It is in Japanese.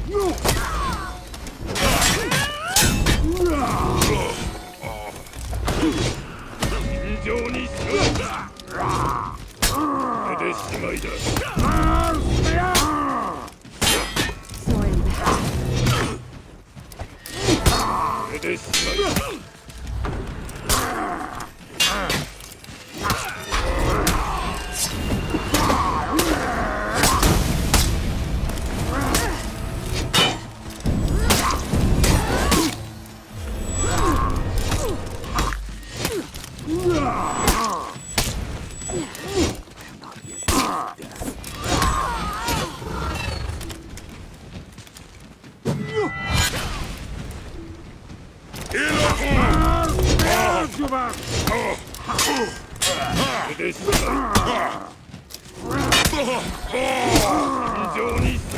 尋常にしろ。これでしまいだ。これでしまいだ。非常に